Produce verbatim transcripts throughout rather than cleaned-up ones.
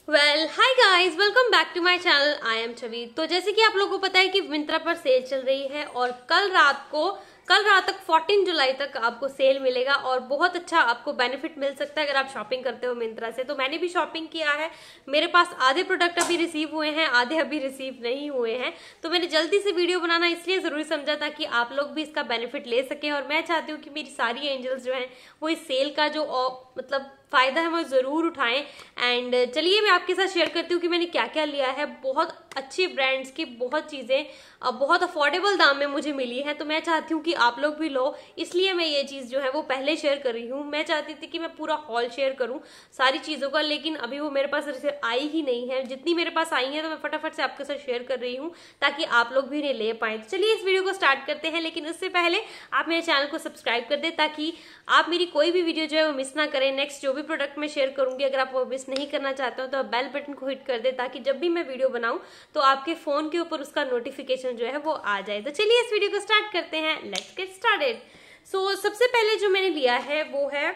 Well hi guys, welcome back to my channel. I am Chhavi. तो जैसे कि आप लोगों को पता है कि मिंत्रा पर सेल चल रही है और कल रात को कल रात तक चौदह जुलाई तक आपको सेल मिलेगा और बहुत अच्छा आपको बेनिफिट मिल सकता है अगर आप शॉपिंग करते हो मिंत्रा से। तो मैंने भी शॉपिंग किया है। मेरे पास आधे प्रोडक्ट अभी रिसीव हुए हैं, आधे अभी रिसीव नहीं हुए हैं। तो मैंने जल्दी से वीडियो बनाना इसलिए जरूरी समझा ताकि आप लोग भी इसका बेनिफिट ले सकें। और मैं चाहती हूँ कि मेरी सारी एंजल्स जो हैं वो इस सेल का जो मतलब फायदा है वो जरूर उठाएं। एंड चलिए मैं आपके साथ शेयर करती हूँ कि मैंने क्या क्या लिया है। बहुत अच्छी ब्रांड्स की बहुत चीजें बहुत अफोर्डेबल दाम में मुझे मिली है। तो मैं चाहती हूँ कि आप लोग भी लो, इसलिए मैं ये चीज जो है वो पहले शेयर कर रही हूँ। मैं चाहती थी कि मैं पूरा हॉल शेयर करूँ सारी चीजों का, लेकिन अभी वो मेरे पास आई ही नहीं है। जितनी मेरे पास आई है तो मैं फटाफट से आपके साथ शेयर कर रही हूँ ताकि आप लोग भी इन्हें ले पाए। तो चलिए इस वीडियो को स्टार्ट करते हैं, लेकिन उससे पहले आप मेरे चैनल को सब्सक्राइब कर दे ताकि आप मेरी कोई भी वीडियो जो है वो मिस ना करें। नेक्स्ट जो भी प्रोडक्ट मैं शेयर करूंगी अगर आप वो मिस नहीं करना चाहते हो तो आप बेल बटन को हिट कर दे ताकि जब भी मैं वीडियो बनाऊं तो आपके फोन के ऊपर उसका नोटिफिकेशन जो है वो आ जाए। तो चलिए इस वीडियो को स्टार्ट करते हैं। Let's get started. सो सबसे पहले जो मैंने लिया है वो है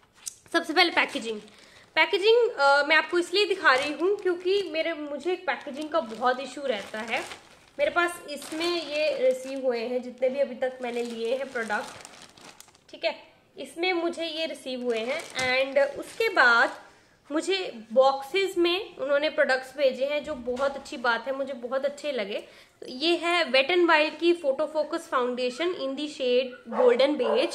सबसे पहले पैकेजिंग। पैकेजिंग uh, मैं आपको इसलिए दिखा रही हूँ क्योंकि मेरे मुझे पैकेजिंग का बहुत इशू रहता है। मेरे पास इसमें ये रिसीव हुए हैं जितने भी अभी तक मैंने लिए हैं प्रोडक्ट, ठीक है, इसमें मुझे ये रिसीव हुए हैं। एंड उसके बाद मुझे बॉक्सेस में उन्होंने प्रोडक्ट्स भेजे हैं जो बहुत अच्छी बात है, मुझे बहुत अच्छे लगे। तो ये है वेट एंड वाइल्ड की photo focus foundation in the shade golden beige.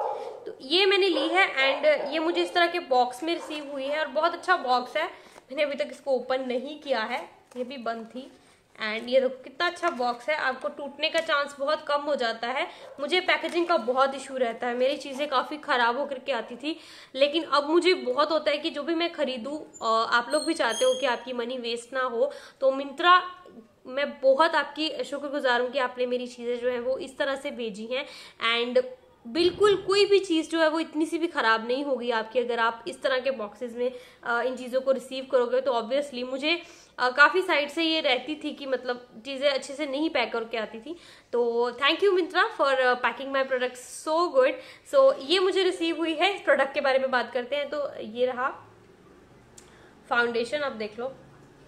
तो ये मैंने ली है एंड ये मुझे इस तरह के बॉक्स में रिसीव हुई है और बहुत अच्छा बॉक्स है। मैंने अभी तक इसको ओपन नहीं किया है, ये भी बंद थी। एंड ये देखो कितना अच्छा बॉक्स है, आपको टूटने का चांस बहुत कम हो जाता है। मुझे पैकेजिंग का बहुत इशू रहता है, मेरी चीजें काफी खराब होकर के आती थी, लेकिन अब मुझे बहुत होता है कि जो भी मैं खरीदूं, आप लोग भी चाहते हो कि आपकी मनी वेस्ट ना हो। तो मिंत्रा मैं बहुत आपकी शुक्रगुजार हूं कि आपने मेरी चीजें जो है वो इस तरह से भेजी हैं। एंड बिल्कुल कोई भी चीज जो है वो इतनी सी भी खराब नहीं होगी आपकी अगर आप इस तरह के बॉक्सेस में आ, इन चीजों को रिसीव करोगे। तो ऑब्वियसली मुझे आ, काफी साइड से ये रहती थी कि मतलब चीजें अच्छे से नहीं पैक करके आती थी। तो thank you Myntra for packing my products so good. So ये मुझे रिसीव हुई है। इस प्रोडक्ट के बारे में बात करते हैं। तो ये रहा फाउंडेशन, आप देख लो।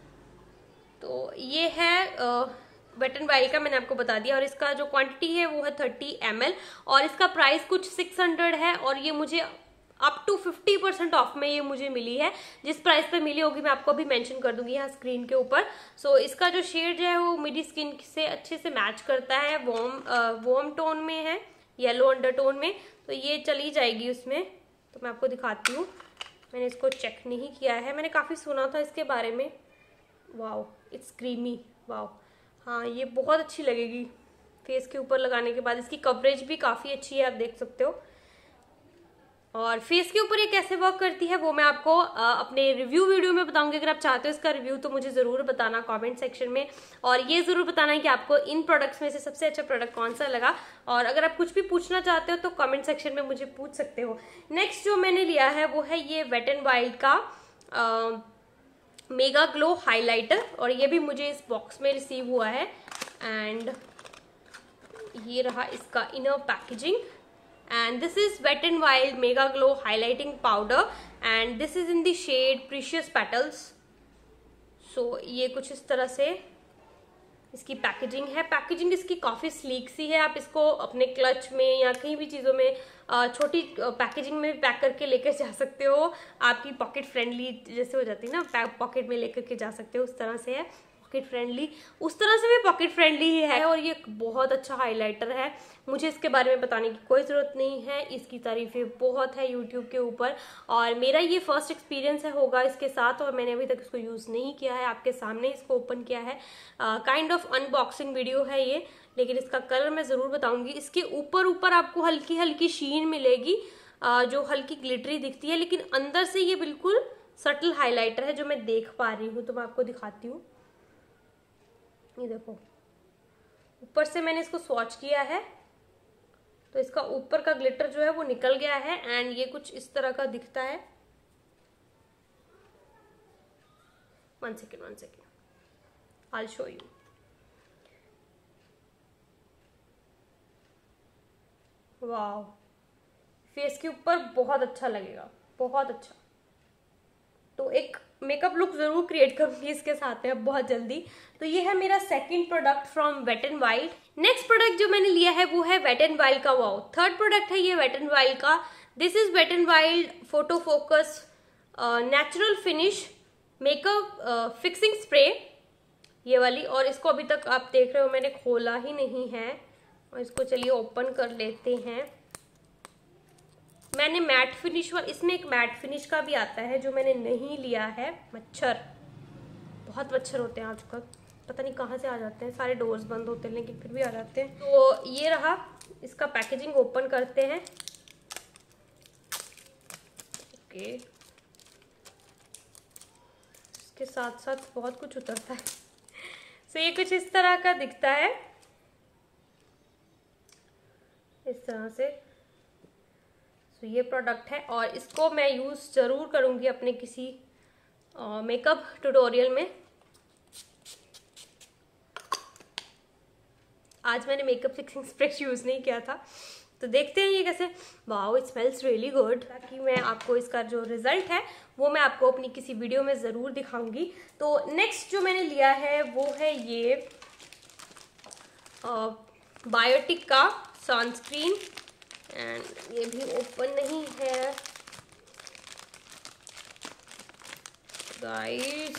तो ये है वेट एंड वाइल्ड का, मैंने आपको बता दिया। और इसका जो क्वांटिटी है वो है थर्टी एम एल और इसका प्राइस कुछ सिक्स हंड्रेड है और ये मुझे up to fifty percent off में ये मुझे मिली है। जिस प्राइस पे मिली होगी मैं आपको अभी मेंशन कर दूंगी यहाँ स्क्रीन के ऊपर। सो so, इसका जो शेड जो है वो मेरी स्किन से अच्छे से मैच करता है, वॉर्म वॉर्म टोन में है, येलो अंडरटोन में। तो ये चली जाएगी उसमें। तो मैं आपको दिखाती हूँ, मैंने इसको चेक नहीं किया है, मैंने काफी सुना था इसके बारे में। Wow it's creamy, wow. हाँ ये बहुत अच्छी लगेगी फेस के ऊपर लगाने के बाद। इसकी कवरेज भी काफी अच्छी है, आप देख सकते हो। और फेस के ऊपर ये कैसे वर्क करती है वो मैं आपको आ, अपने रिव्यू वीडियो में बताऊंगी। अगर आप चाहते हो इसका रिव्यू तो मुझे जरूर बताना कमेंट सेक्शन में, और ये जरूर बताना है कि आपको इन प्रोडक्ट्स में से सबसे अच्छा प्रोडक्ट कौन सा लगा। और अगर आप कुछ भी पूछना चाहते हो तो कमेंट सेक्शन में मुझे पूछ सकते हो। नेक्स्ट जो मैंने लिया है वो है ये वेट एंड वाइल्ड का आ, मेगा ग्लो हाइलाइटर और ये भी मुझे इस बॉक्स में रिसीव हुआ है। एंड ये रहा इसका inner packaging. And this is wet and wild mega glow highlighting powder and this is in the shade precious petals. So ये कुछ इस तरह से इसकी पैकेजिंग है। पैकेजिंग इसकी काफी स्लीक सी है, आप इसको अपने क्लच में या कहीं भी चीजों में छोटी पैकेजिंग में पैक करके लेकर जा सकते हो। आपकी पॉकेट फ्रेंडली जैसे हो जाती है ना, पॉकेट में लेकर के जा सकते हो, उस तरह से है पॉकेट फ्रेंडली। उस तरह से भी पॉकेट फ्रेंडली ही है और ये बहुत अच्छा हाइलाइटर है। मुझे इसके बारे में बताने की कोई जरूरत नहीं है, इसकी तारीफें बहुत है यूट्यूब के ऊपर। और मेरा ये फर्स्ट एक्सपीरियंस है होगा इसके साथ और मैंने अभी तक इसको यूज नहीं किया है। आपके सामने इसको ओपन किया है, काइंड ऑफ अनबॉक्सिंग वीडियो है ये, लेकिन इसका कलर मैं जरूर बताऊंगी। इसके ऊपर ऊपर आपको हल्की हल्की शीन मिलेगी uh, जो हल्की ग्लिटरी दिखती है, लेकिन अंदर से ये बिल्कुल सटल हाइलाइटर है जो मैं देख पा रही हूँ। तो मैं आपको दिखाती हूँ, ये देखो ऊपर से मैंने इसको स्वॉच किया है तो इसका ऊपर का ग्लिटर जो है वो निकल गया है। एंड ये कुछ इस तरह का दिखता है। One second one second I show you. Wow face के ऊपर बहुत अच्छा लगेगा, बहुत अच्छा। तो एक मेकअप लुक जरूर क्रिएट करूंगी इसके साथ में अब बहुत जल्दी। तो ये है मेरा second product from wet and wild. Next product जो मैंने लिया है वो है वेट एंड वाइल्ड का वाओ। थर्ड प्रोडक्ट है ये वेट एंड वाइल्ड का। This is wet and wild photo focus natural finish makeup fixing spray, ये वाली। और इसको अभी तक आप देख रहे हो मैंने खोला ही नहीं है, और इसको चलिए ओपन कर लेते हैं। मैंने मैट फिनिश वाला, इसमें एक मैट फिनिश का भी आता है जो मैंने नहीं लिया है। मच्छर, बहुत मच्छर होते हैं आजकल, पता नहीं कहाँ से आ जाते हैं, सारे डोर्स बंद होते हैं लेकिन फिर भी आ जाते हैं। तो ये रहा, इसका पैकेजिंग ओपन करते हैं। ओके, इसके साथ साथ बहुत कुछ उतरता है। सो so, ये कुछ इस तरह का दिखता है, इस तरह से। सो so, ये प्रोडक्ट है और इसको मैं यूज जरूर करूंगी अपने किसी मेकअप ट्यूटोरियल में। आज मैंने मेकअप फिक्सिंग स्प्रे यूज नहीं किया था, तो देखते हैं ये कैसे। Wow, it smells really good. ताकि मैं आपको इसका जो रिजल्ट है वो मैं आपको अपनी किसी वीडियो में ज़रूर दिखाऊंगी। तो नेक्स्ट जो मैंने लिया है वो है ये बायोटिक का सनस्क्रीन, एंड ये भी ओपन नहीं है गाइस।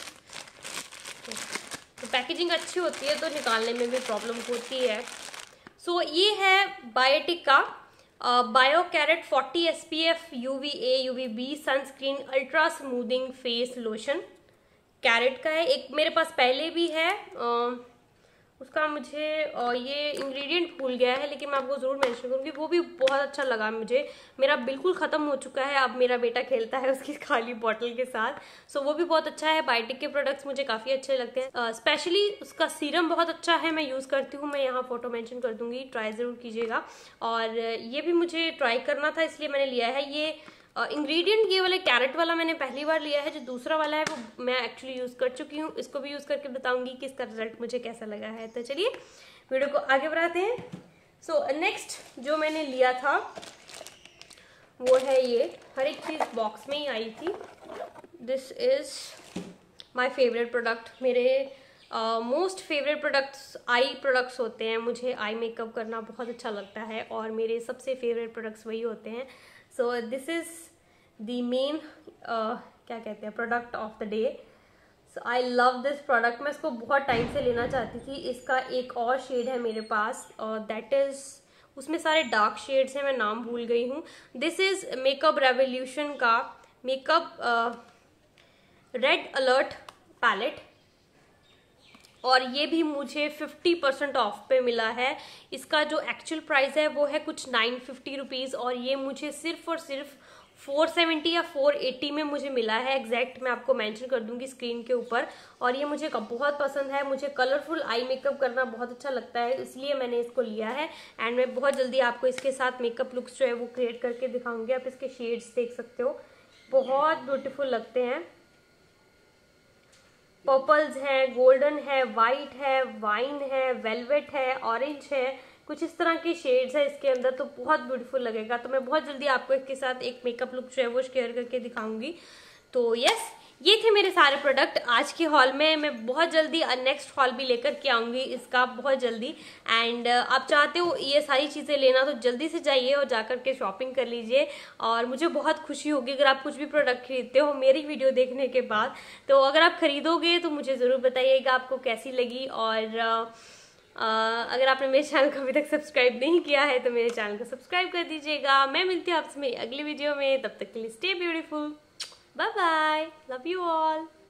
तो पैकेजिंग अच्छी होती है तो निकालने में भी प्रॉब्लम होती है। सो so, ये है बायोटिक का bio carrot forty S P F U V A U V B sunscreen ultra smoothing face lotion. Carrot का है, एक मेरे पास पहले भी है, आ, उसका मुझे आ, ये इंग्रेडिएंट भूल गया है लेकिन मैं आपको जरूर मेंशन करूंगी। वो भी बहुत अच्छा लगा मुझे, मेरा बिल्कुल खत्म हो चुका है, अब मेरा बेटा खेलता है उसकी खाली बॉटल के साथ। सो so, वो भी बहुत अच्छा है। बायोटिक के प्रोडक्ट्स मुझे काफी अच्छे लगते हैं, स्पेशली उसका सीरम बहुत अच्छा है, मैं यूज करती हूँ, मैं यहाँ फोटो मेंशन कर दूंगी, ट्राई जरूर कीजिएगा। और ये भी मुझे ट्राई करना था इसलिए मैंने लिया है। ये इंग्रेडिएंट uh, ये वाले कैरेट वाला मैंने पहली बार लिया है, जो दूसरा वाला है वो मैं एक्चुअली यूज कर चुकी हूँ। इसको भी यूज करके बताऊंगी कि इसका रिजल्ट मुझे कैसा लगा है। तो चलिए वीडियो को आगे बढ़ाते हैं। सो so, नेक्स्ट जो मैंने लिया था वो है ये, हर एक चीज बॉक्स में ही आई थी। This is my favourite product. मेरे most favourite products eye products होते हैं, मुझे आई मेकअप करना बहुत अच्छा लगता है और मेरे सबसे फेवरेट प्रोडक्ट्स वही होते हैं। So this is the main क्या कहते हैं product of the day. So I love this product. मैं इसको बहुत टाइम से लेना चाहती थी। इसका एक और शेड है मेरे पास, दैट uh, इज उसमें सारे डार्क शेड्स हैं, मैं नाम भूल गई हूँ। दिस इज मेकअप रेवोल्यूशन का मेकअप रेड अलर्ट पैलेट, और ये भी मुझे फिफ्टी परसेंट ऑफ पे मिला है। इसका जो एक्चुअल प्राइस है वो है कुछ नाइन फिफ्टी रुपीज़, और ये मुझे सिर्फ और सिर्फ फोर सेवेंटी या फोर एटी में मुझे मिला है। एग्जैक्ट मैं आपको मेंशन कर दूंगी स्क्रीन के ऊपर। और ये मुझे बहुत पसंद है, मुझे कलरफुल आई मेकअप करना बहुत अच्छा लगता है, इसलिए मैंने इसको लिया है। एंड मैं बहुत जल्दी आपको इसके साथ मेकअप लुक्स जो है वो क्रिएट करके दिखाऊंगी। आप इसके शेड्स देख सकते हो, बहुत ब्यूटीफुल लगते हैं। पर्पल्स है, गोल्डन है, वाइट है, वाइन है, वेलवेट है, ऑरेंज है, कुछ इस तरह के शेड्स है इसके अंदर, तो बहुत ब्यूटीफुल लगेगा। तो मैं बहुत जल्दी आपको इसके साथ एक मेकअप लुक जो है वो शेयर करके दिखाऊंगी। तो यस, ये थे मेरे सारे प्रोडक्ट आज के हॉल में। मैं बहुत जल्दी नेक्स्ट हॉल भी लेकर के आऊंगी इसका बहुत जल्दी। एंड आप चाहते हो ये सारी चीज़ें लेना तो जल्दी से जाइए और जाकर के शॉपिंग कर लीजिए, और मुझे बहुत खुशी होगी अगर आप कुछ भी प्रोडक्ट खरीदते हो मेरी वीडियो देखने के बाद। तो अगर आप खरीदोगे तो मुझे ज़रूर बताइएगा आपको कैसी लगी। और uh, अगर आपने मेरे चैनल को अभी तक सब्सक्राइब नहीं किया है तो मेरे चैनल को सब्सक्राइब कर दीजिएगा। मैं मिलती हूँ आपसे मेरी अगली वीडियो में, तब तक के लिए stay beautiful, bye bye, love you all.